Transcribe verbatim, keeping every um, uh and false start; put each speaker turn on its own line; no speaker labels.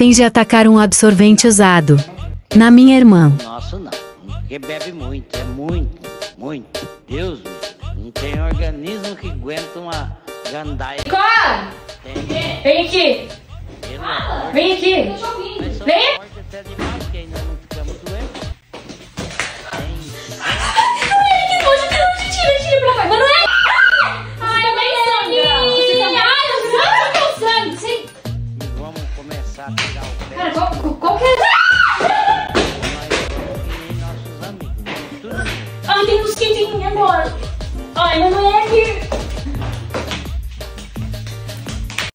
pretende atacar um absorvente usado na minha irmã.
Nossa, não. Porque bebe muito, é muito, muito. Deus, não tem organismo que aguenta uma gandaia.
Vem aqui! Vem aqui! Vem!